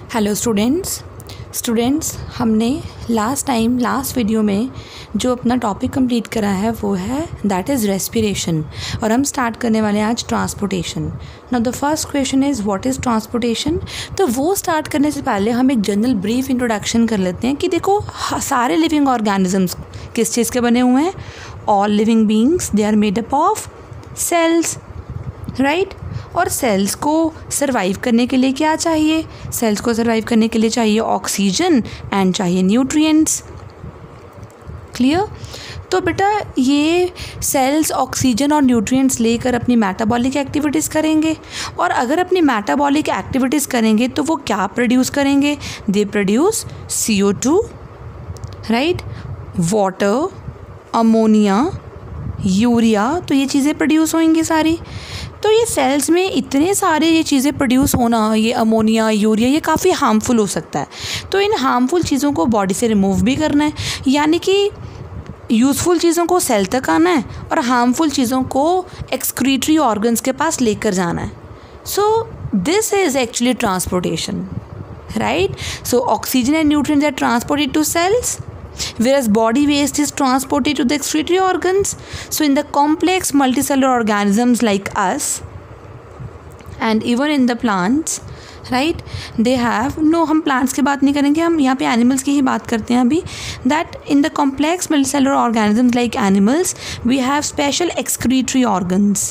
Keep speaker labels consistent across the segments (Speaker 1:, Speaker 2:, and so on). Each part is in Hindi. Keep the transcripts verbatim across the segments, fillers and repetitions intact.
Speaker 1: हेलो स्टूडेंट्स स्टूडेंट्स हमने लास्ट टाइम लास्ट वीडियो में जो अपना टॉपिक कंप्लीट करा है वो है दैट इज़ रेस्पिरेशन और हम स्टार्ट करने वाले हैं आज transportation. Now the first question is what is transportation. तो वो स्टार्ट करने से पहले हम एक जनरल ब्रीफ इंट्रोडक्शन कर लेते हैं कि देखो सारे लिविंग ऑर्गेनिजम्स किस चीज़ के बने हुए हैं। All living beings they are made up of cells, right. और सेल्स को सर्वाइव करने के लिए क्या चाहिए? सेल्स को सर्वाइव करने के लिए चाहिए ऑक्सीजन एंड चाहिए न्यूट्रिएंट्स। क्लियर? तो बेटा ये सेल्स ऑक्सीजन और न्यूट्रिएंट्स लेकर अपनी मेटाबॉलिक एक्टिविटीज़ करेंगे और अगर अपनी मेटाबॉलिक एक्टिविटीज़ करेंगे तो वो क्या प्रोड्यूस करेंगे? They produce C O two, right, water, ammonia, urea. तो ये चीज़ें प्रोड्यूस होंगी सारी। तो ये सेल्स में इतने सारे ये चीज़ें प्रोड्यूस होना, ये अमोनिया, यूरिया, ये काफ़ी हार्मफुल हो सकता है। तो इन हार्मफुल चीज़ों को बॉडी से रिमूव भी करना है, यानी कि यूज़फुल चीज़ों को सेल तक आना है और हार्मफुल चीज़ों को एक्सक्रीटरी ऑर्गन्स के पास लेकर जाना है। So this is actually transportation, right. So oxygen and nutrients are transported to cells, whereas body waste is transported to the excretory organs. So in the complex multicellular organisms like us and even in the plants, right, they have no, हम plants की बात नहीं करेंगे, हम यहाँ पे animals की ही बात करते हैं अभी। That in the complex multicellular organisms like animals we have special excretory organs.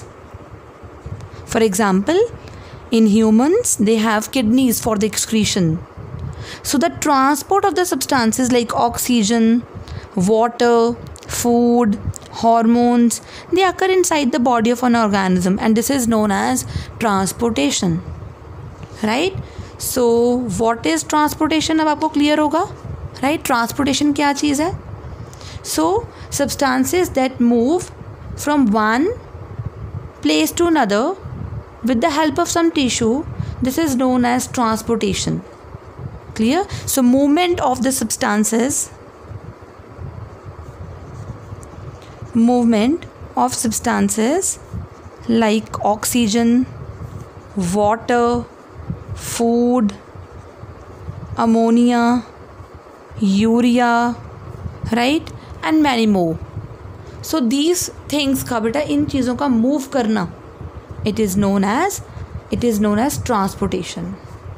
Speaker 1: For example, in humans they have kidneys for the excretion. So the transport of the substances like oxygen, water, food, hormones, they occur inside the body of an organism and this is known as transportation, right? So what is transportation? अब आपको clear होगा, right? Transportation क्या चीज़ है? So substances that move from one place to another with the help of some tissue, this is known as transportation. Clear? So movement of the substances movement of substances like oxygen, water, food, ammonia, urea, right, and many more. So these things का बेटा इन चीज़ों का move करना it is known as it is known as transportation.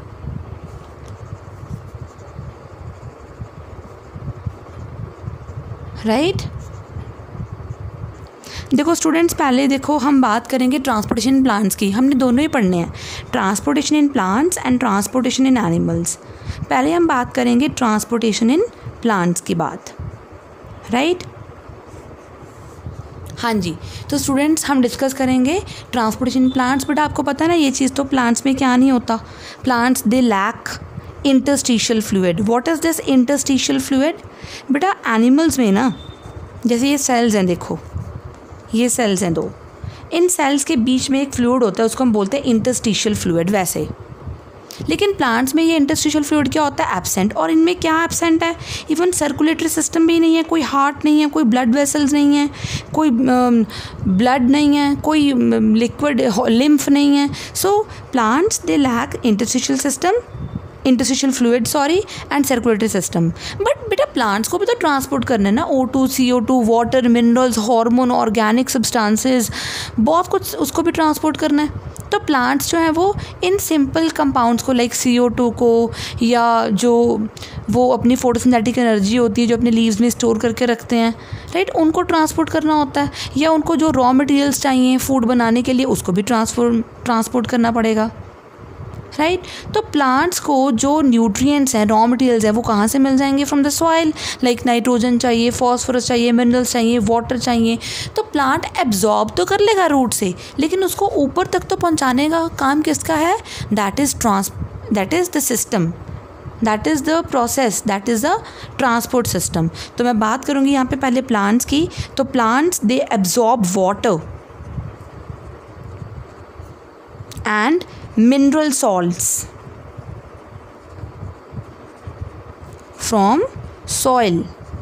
Speaker 1: Right right? देखो स्टूडेंट्स, पहले देखो हम बात करेंगे ट्रांसपोर्टेशन इन प्लांट्स की। हमने दोनों ही पढ़ने हैं, transportation in plants and transportation in animals. पहले हम बात करेंगे ट्रांसपोर्टेशन इन प्लांट्स की बात, राइट right? हाँ जी, तो स्टूडेंट्स हम डिस्कस करेंगे ट्रांसपोर्टेशन इन प्लांट्स। बट आपको पता है ना ये चीज़, तो प्लांट्स में क्या नहीं होता, plants they lack interstitial fluid. What is this interstitial fluid? बेटा एनिमल्स में ना, जैसे ये सेल्स हैं, देखो ये सेल्स हैं दो, इन सेल्स के बीच में एक फ्लूइड होता है, उसको हम बोलते हैं इंटरस्टिशियल फ्लूइड वैसे। लेकिन प्लांट्स में ये इंटरस्टिशियल फ्लूइड क्या होता है? एब्सेंट। और इनमें क्या एब्सेंट है? इवन सर्कुलेटरी सिस्टम भी नहीं है, कोई हार्ट नहीं है, कोई ब्लड वेसल्स नहीं है, कोई ब्लड नहीं है, कोई लिक्विड लिम्फ नहीं है। So plants they lack interstitial system interstitial fluid sorry and circulatory system. But बेटा प्लांट्स को भी तो ट्रांसपोर्ट करना है ना, O two, C O two, water, minerals, hormone, organic substances, बहुत कुछ उसको भी ट्रांसपोर्ट करना है। तो प्लांट्स जो हैं वो इन सिंपल कंपाउंड्स को लाइक सी ओ टू को, या जो वो अपनी फोटोसिंथेटिक एनर्जी होती है जो अपने लीव्स में स्टोर करके रखते हैं, राइट, उनको ट्रांसपोर्ट करना होता है। या उनको जो रॉ मटेरियल्स चाहिए फूड बनाने के लिए उसको भी ट्रांसपोर्ट ट्रांसपोर्ट करना पड़ेगा, राइट right? तो प्लांट्स को जो न्यूट्रिएंट्स हैं, रॉ मटेरियल्स हैं, वो कहाँ से मिल जाएंगे? From the soil. Like nitrogen चाहिए, फॉस्फोरस चाहिए, मिनरल्स चाहिए, वाटर चाहिए। तो प्लांट एब्जॉर्ब तो कर लेगा रूट से, लेकिन उसको ऊपर तक तो पहुँचाने का काम किसका है? That is trans that is the system, that is the process, that is the transport system. तो मैं बात करूँगी यहाँ पे पहले प्लांट्स की। तो plants they absorb water and mineral salts from soil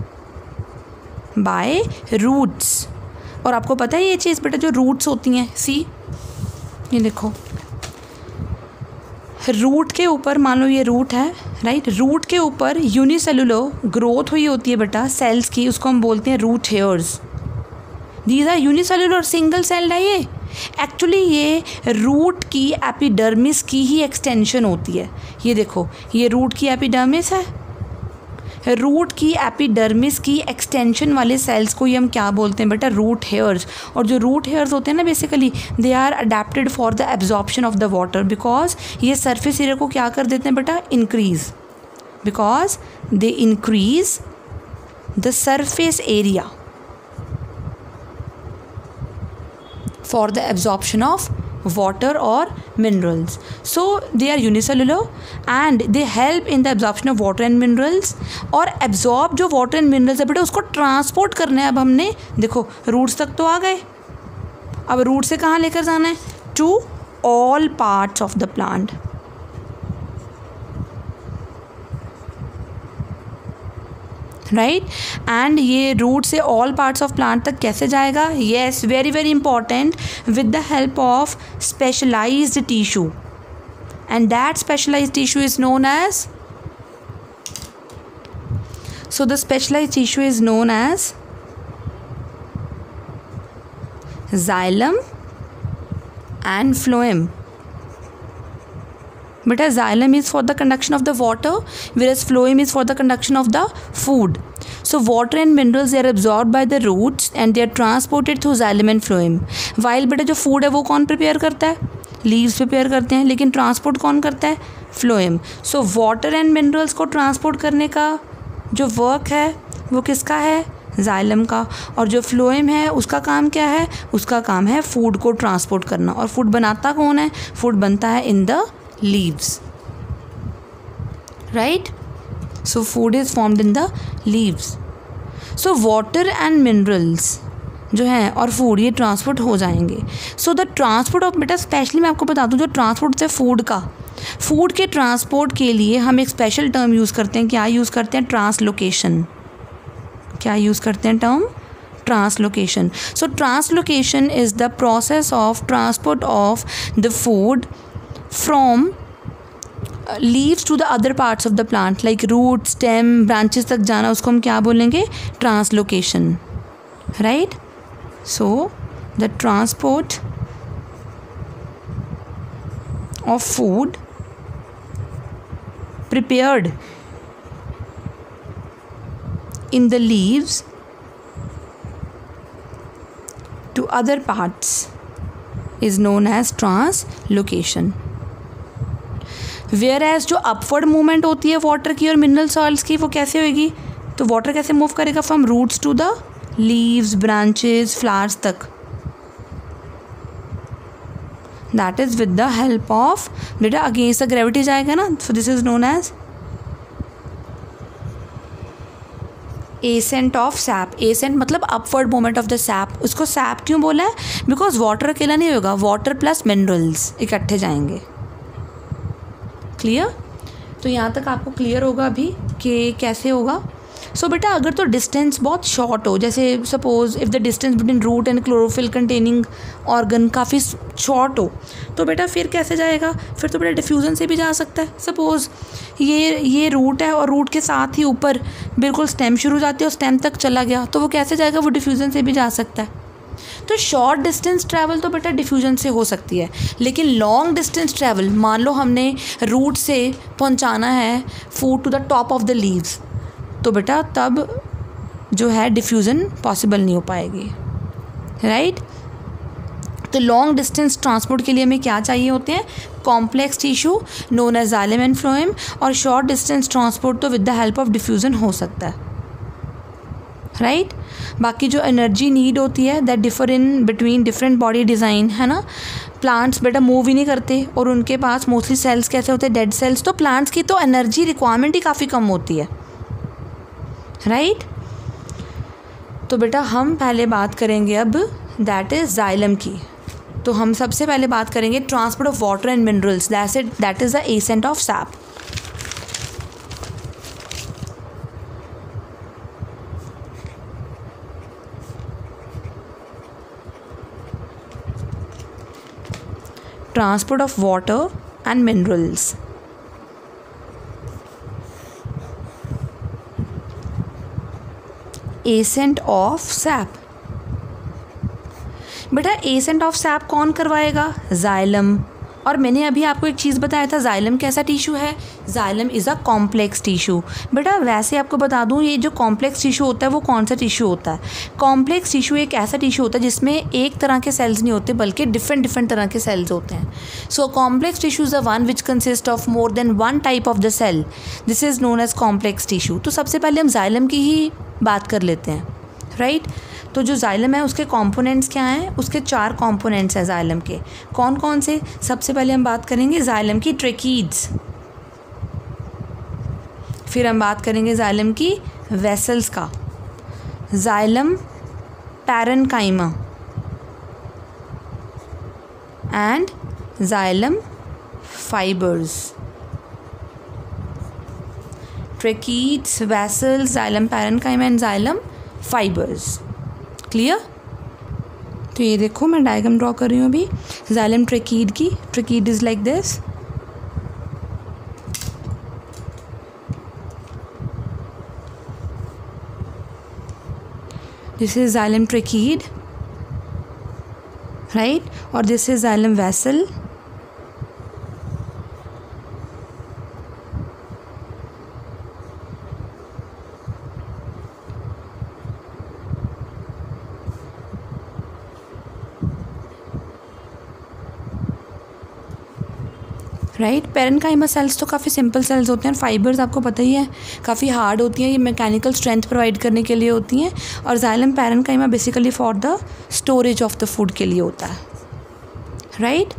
Speaker 1: by roots। और आपको पता है ये चीज़ बेटा, जो रूट्स होती हैं, सी ये देखो रूट के ऊपर, मान लो ये रूट है, राइट, रूट के ऊपर यूनिसेलुलर ग्रोथ हुई होती है बेटा सेल्स की, उसको हम बोलते हैं root hairs. These are unicellular, single celled है ये। एक्चुअली ये रूट की एपिडर्मिस की ही एक्सटेंशन होती है। ये देखो, ये रूट की एपिडर्मिस है, रूट की एपिडर्मिस की एक्सटेंशन वाले सेल्स को ही हम क्या बोलते हैं बेटा, रूट हेयर्स। और जो रूट हेयर्स होते हैं ना, basically they are adapted for the absorption of the water, because ये सरफेस एरिया को क्या कर देते हैं बेटा, increase, because they increase the surface area for the absorption of water or minerals. So they are unicellular and they help in the absorption of water and minerals. और absorb जो water and minerals है बेटा, उसको ट्रांसपोर्ट करना है। अब हमने देखो रूट्स तक तो आ गए, अब रूट से कहाँ लेकर जाना है, to all parts of the plant. Right right? And ये रूट से ऑल पार्ट्स ऑफ प्लांट तक कैसे जाएगा, yes, very very important, with the help of specialised tissue, and that specialised tissue is known as, so the specialised tissue is known as xylem and phloem. Beta, xylem is for the conduction of the water, whereas phloem is for the conduction of the food. So water and minerals, they are absorbed by the roots and they are transported through xylem and phloem. While बेटा जो food है वो कौन प्रिपेयर करता है, लीव्स प्रिपेयर करते हैं, लेकिन ट्रांसपोर्ट कौन करता है, phloem. So water and minerals को ट्रांसपोर्ट करने का जो वर्क है वो किसका है, जाइलम का। और जो फ्लोएम है उसका काम क्या है, उसका काम है फूड को ट्रांसपोर्ट करना। और फूड बनाता कौन है, फूड बनता है in the leaves, right? So food is formed in the leaves. So water and minerals जो हैं और फूड ये ट्रांसपोर्ट हो जाएंगे। सो द ट्रांसपोर्ट ऑफ, बेटा स्पेशली मैं आपको बता दूँ, जो ट्रांसपोर्ट है फूड का, फूड के ट्रांसपोर्ट के लिए हम एक स्पेशल टर्म यूज़ करते हैं। क्या यूज़ करते हैं, ट्रांसलोकेशन। क्या यूज़ करते हैं term, translocation. So translocation is the process of transport of the food from uh, leaves to the other parts of the plant, like root, stem, branches तक जाना, उसको हम क्या बोलेंगे, translocation, right? So the transport of food prepared in the leaves to other parts is known as translocation. Whereas जो अपवर्ड मूवमेंट होती है वाटर की और मिनरल सॉइल्स की, वो कैसे होगी, तो वाटर कैसे मूव करेगा, from roots to the leaves, branches, flowers तक, that is with the help of, बेटा अगेंस्ट द ग्रेविटी जाएगा ना, so this is known as ascent of sap. Ascent मतलब upward movement of the sap. उसको सैप क्यों बोला है, बिकॉज वाटर अकेला नहीं होगा, वाटर प्लस मिनरल्स इकट्ठे जाएंगे। क्लियर, तो यहाँ तक आपको क्लियर होगा अभी कि कैसे होगा। सो so, बेटा अगर तो डिस्टेंस बहुत शॉर्ट हो, जैसे suppose if the distance between root and chlorophyll containing organ काफ़ी शॉर्ट हो, तो बेटा फिर कैसे जाएगा, फिर तो बेटा डिफ्यूज़न से भी जा सकता है। सपोज़ ये ये रूट है और रूट के साथ ही ऊपर बिल्कुल स्टेम शुरू हो जाती है और स्टेम तक चला गया, तो वो कैसे जाएगा, वो डिफ्यूज़न से भी जा सकता है। तो शॉर्ट डिस्टेंस ट्रैवल तो बेटा डिफ्यूजन से हो सकती है, लेकिन लॉन्ग डिस्टेंस ट्रैवल, मान लो हमने रूट से पहुंचाना है food to the top of the leaves, तो बेटा तब जो है डिफ्यूज़न पॉसिबल नहीं हो पाएगी, राइट। तो लॉन्ग डिस्टेंस ट्रांसपोर्ट के लिए हमें क्या चाहिए होते हैं, complex tissue known as xylem and phloem, और शॉर्ट डिस्टेंस ट्रांसपोर्ट तो with the help of diffusion हो सकता है, राइट right? बाकी जो एनर्जी नीड होती है that differ in between different body design, है ना। प्लांट्स बेटा मूव ही नहीं करते और उनके पास मोस्टली सेल्स कैसे होते हैं, डेड सेल्स, तो प्लांट्स की तो एनर्जी रिक्वायरमेंट ही काफ़ी कम होती है, राइट right? तो बेटा हम पहले बात करेंगे अब दैट इज़ जाइलम की। तो हम सबसे पहले बात करेंगे transport of water and minerals, that's it, that is the ascent of sap. transport of water and minerals. Ascent of sap, बेटा एसेंट ऑफ सैप कौन करवाएगा? जाइलम। और मैंने अभी आपको एक चीज़ बताया था, जाइलम कैसा टिश्यू है? Xylem is a complex tissue. बेटा वैसे आपको बता दूं, ये जो कॉम्प्लेक्स टिश्यू होता है वो कौन सा टिश्यू होता है? कॉम्प्लेक्स टिश्यू एक ऐसा टिश्यू होता है जिसमें एक तरह के सेल्स नहीं होते बल्कि डिफरेंट डिफरेंट तरह के सेल्स होते हैं। So complex tissue is a one which consist of more than one type of the cell, this is known as complex tissue. तो सबसे पहले हम जाइलम की ही बात कर लेते हैं, राइट right? तो जो जाइलम है उसके कंपोनेंट्स क्या हैं? उसके चार कंपोनेंट्स हैं जाइलम के। कौन कौन से? सबसे पहले हम बात करेंगे जाइलम की ट्रेकीड्स, फिर हम बात करेंगे जाइलम की वेसल्स का, xylem parenchyma and xylem fibres. Tracheids, vessels, xylem parenchyma and xylem fibres. Clear? तो ये देखो मैं डायग्राम ड्रॉ कर रही हूँ अभी जाइलम ट्रेकीड की। Tracheid is like this, this is xylem tracheid, right? और this is xylem vessel, right. Parenchyma cells तो काफ़ी सिंपल सेल्स होते हैं, फाइबर्स आपको पता ही है काफ़ी हार्ड होती हैं, ये मैकेनिकल स्ट्रेंथ प्रोवाइड करने के लिए होती हैं। और xylem parenchyma basically for the storage of the food के लिए होता है, राइट।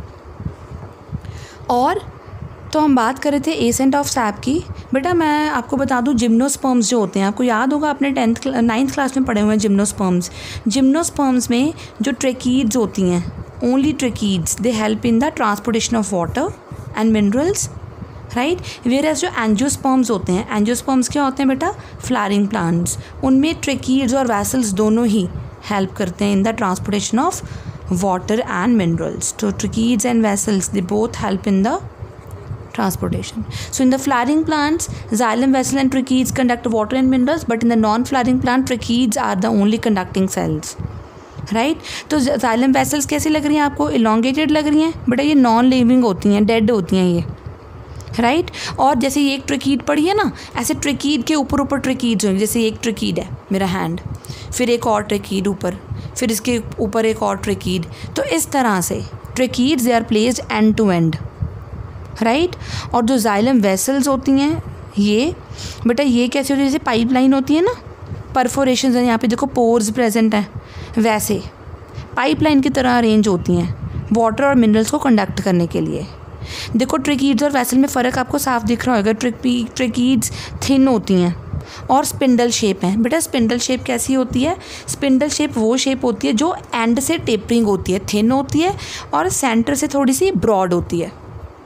Speaker 1: और तो हम बात कर रहे थे एसेंट ऑफ सैप की। बेटा मैं आपको बता दूं, जिम्नोस्पर्म्स जो होते हैं, आपको याद होगा अपने टेंथ नाइन्थ क्लास में पढ़े हुए हैं जिम्नोस्पर्म्स। जिम्नोस्पर्म्स में जो ट्रेकीड्स होती हैं, only tracheids, they help in the transportation of water and minerals, right. Whereas जो एंजियोस्पर्म्स होते हैं, एंजियोस्पर्म्स क्या होते हैं बेटा? Flowering plants. उनमें ट्रेकीड्स और वेसल्स दोनों ही हेल्प करते हैं in the transportation of water and minerals. तो tracheids and vessels they both help in the transportation. So in the flowering plants, xylem, vessel and tracheids conduct water and minerals, but in the non-flowering plant, tracheids are the only conducting cells. Right right? तो xylem vessels कैसी लग रही हैं आपको? elongated लग रही हैं बेटा, ये नॉन लिविंग होती हैं, डेड होती हैं ये, राइट right? और जैसे ये एक ट्रेकीड पड़ी है ना, ऐसे ट्रेकीड के ऊपर ऊपर ट्रेकीड्स होंगे। जैसे एक ट्रेकीड है मेरा हैंड, फिर एक और ट्रेकीड ऊपर, फिर इसके ऊपर एक और ट्रेकीड। तो इस तरह से tracheids they are placed end to end, right right? और जो जाइलम वेसल्स होती हैं ये बेटा, ये कैसे होती है? जैसे पाइपलाइन होती है ना, परफोरेशन है, यहाँ पे देखो पोर्स प्रेजेंट हैं, वैसे पाइपलाइन की तरह अरेंज होती हैं वाटर और मिनरल्स को कंडक्ट करने के लिए। देखो ट्रेकीड्स और वेसल में फ़र्क आपको साफ दिख रहा होगा। ट्रेकी ट्रेकीड्स थिन होती हैं और स्पिंडल शेप है। बेटा स्पिंडल शेप कैसी होती है? स्पिंडल शेप वो शेप होती है जो एंड से टेपरिंग होती है, थिन होती है और सेंटर से थोड़ी सी ब्रॉड होती है।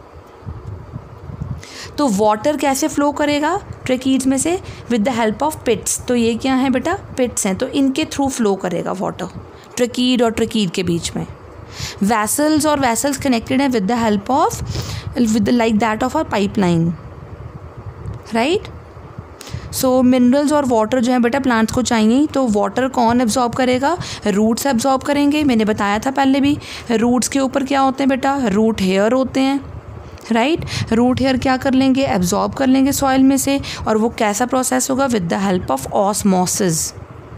Speaker 1: तो वाटर कैसे फ्लो करेगा ट्रेकीड्स में से? With the help of pits. तो ये क्या है बेटा? पिट्स हैं, तो इनके थ्रू फ्लो करेगा वाटर ट्रेकीड और ट्रेकीड के बीच में। वैसल्स और वैसल्स कनेक्टेड हैं with the help of with like that of a pipeline, right. So minerals और वाटर जो है बेटा प्लांट्स को चाहिए, तो वाटर कौन एब्जॉर्ब करेगा? रूट्स एब्जॉर्ब करेंगे। मैंने बताया था पहले भी, रूट्स के ऊपर क्या होते हैं बेटा? रूट हेयर होते हैं, राइट right? रूट हेयर क्या कर लेंगे? एब्जॉर्ब कर लेंगे सॉइल में से। और वो कैसा प्रोसेस होगा? With the help of osmosis,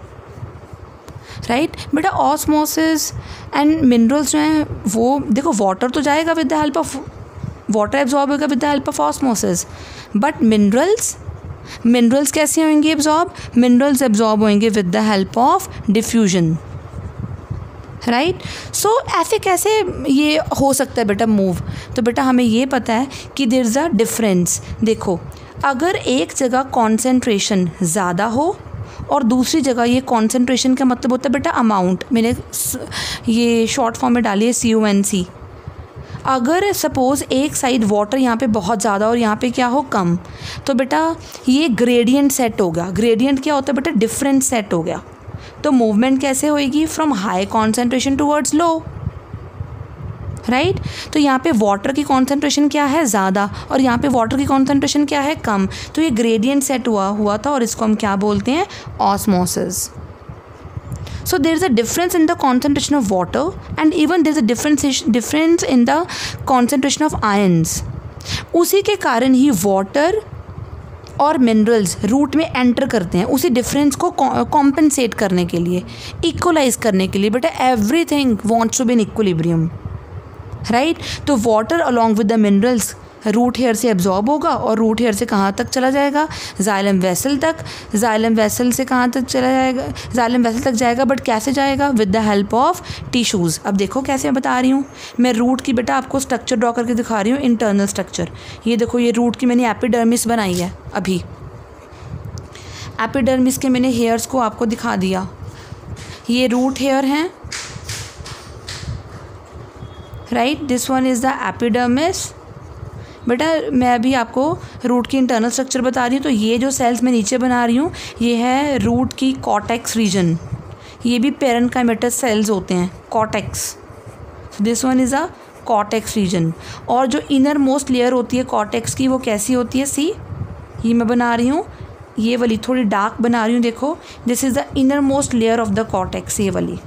Speaker 1: right बेटा। ऑस्मोसिस एंड मिनरल्स जो हैं वो देखो, वाटर तो जाएगा with the help of water, absorb होगा with the help of osmosis, but minerals minerals कैसे होंगे एब्जॉर्ब? मिनरल्स एब्जॉर्ब होंगे with the help of diffusion, right. So ऐसे कैसे ये हो सकता है बेटा मूव? तो बेटा हमें ये पता है कि देयर इज़ अ डिफरेंस। देखो अगर एक जगह कॉन्सेंट्रेशन ज़्यादा हो और दूसरी जगह, ये कॉन्सेंट्रेशन का मतलब होता है बेटा अमाउंट, मैंने ये शॉर्ट फॉर्म में डाली है सी यू एन सी। अगर सपोज़ एक साइड वाटर यहाँ पे बहुत ज़्यादा और यहाँ पे क्या हो कम, तो बेटा ये ग्रेडियंट सेट हो गया। ग्रेडियंट क्या होता है बेटा? डिफरेंस सेट हो गया। तो मूवमेंट कैसे होएगी? From high concentration towards low, right right? तो यहाँ पे वाटर की कॉन्सेंट्रेशन क्या है, ज़्यादा, और यहाँ पे वाटर की कॉन्सेंट्रेशन क्या है, कम। तो ये ग्रेडियंट सेट हुआ हुआ था और इसको हम क्या बोलते हैं, osmosis. So there is a difference in the concentration of water and even there is a difference difference in the concentration of ions. उसी के कारण ही वाटर और मिनरल्स रूट में एंटर करते हैं, उसी डिफरेंस को कॉम्पनसेट करने के लिए, इक्वलाइज करने के लिए। बेटा everything wants to be in equilibrium, right. तो water along with the minerals root hair से एब्जॉर्ब होगा और रूट हेयर से कहाँ तक चला जाएगा, जाइलम वेसल तक। जाइलम वेसल से कहाँ तक चला जाएगा, जाइलम वेसल तक जाएगा, बट कैसे जाएगा, with the help of tissues. अब देखो कैसे मैं बता रही हूँ, मैं रूट की बेटा आपको स्ट्रक्चर ड्रॉ करके दिखा रही हूँ, इंटरनल स्ट्रक्चर। ये देखो, ये रूट की मैंने एपिडर्मिस बनाई है अभी। एपिडर्मिस के मैंने हेयर्स को आपको दिखा दिया, ये रूट हेयर हैं, right. This one is the epidermis. बेटा मैं अभी आपको रूट की इंटरनल स्ट्रक्चर बता रही हूँ, तो ये जो सेल्स मैं नीचे बना रही हूँ ये है रूट की कॉर्टेक्स रीजन। ये भी पेरेन्काइमेटस सेल्स होते हैं, cortex. This one is a cortex region. और जो इनर मोस्ट लेयर होती है कॉर्टेक्स की, वो कैसी होती है, सी ये मैं बना रही हूँ, ये वाली थोड़ी डार्क बना रही हूँ, देखो this is the innermost layer of the cortex. ये वाली,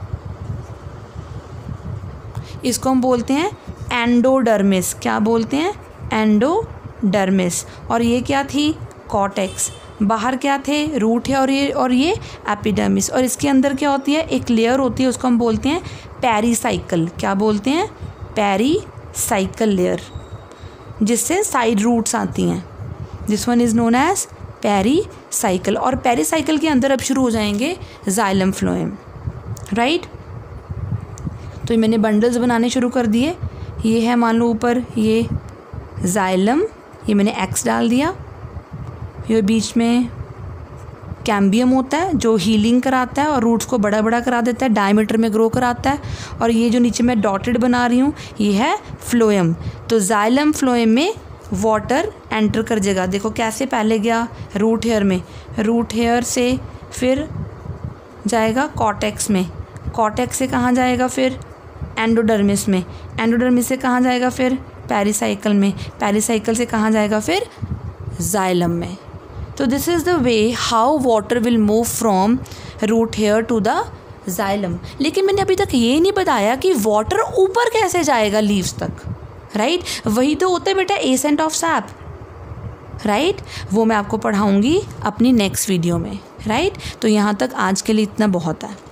Speaker 1: इसको हम बोलते हैं एंडोडर्मिस। क्या बोलते हैं, एंडोडर्मिस। और ये क्या थी, कॉर्टेक्स। बाहर क्या थे, रूट है, और ये और ये एपिडर्मिस। और इसके अंदर क्या होती है, एक लेयर होती है, उसको हम बोलते हैं पेरीसाइकल। क्या बोलते हैं, पेरीसाइकल लेयर, जिससे साइड रूट्स आती हैं। This one is known as pericycle. और पेरीसाइकल के अंदर अब शुरू हो जाएंगे जाइलम फ्लोएम, राइट। तो मैंने बंडल्स बनाने शुरू कर दिए। ये है मान लो ऊपर ये जाइलम, ये मैंने एक्स डाल दिया। ये बीच में कैम्बियम होता है जो हीलिंग कराता है और रूट्स को बड़ा बड़ा करा देता है, डायमीटर में ग्रो कराता है। और ये जो नीचे मैं डॉटेड बना रही हूँ ये है फ्लोएम। तो जाइलम फ्लोएम में वाटर एंटर कर जाएगा। देखो कैसे, पहले गया रूट हेयर में, रूट हेयर से फिर जाएगा कॉर्टेक्स में, कॉर्टेक्स से कहाँ जाएगा, फिर एंडोडर्मिस में, एंडोडर्मिस से कहाँ जाएगा, फिर पेरीसाइकल में, पेरीसाइकल से कहाँ जाएगा, फिर जाइलम में। तो this is the way how water will move from root hair to the xylem. लेकिन मैंने अभी तक ये नहीं बताया कि वाटर ऊपर कैसे जाएगा लीव्स तक, राइट right? वही तो होता है बेटा एसेंट ऑफ सैप, राइट। वो मैं आपको पढ़ाऊँगी अपनी नेक्स्ट वीडियो में, राइट right? तो यहाँ तक आज के लिए इतना बहुत है।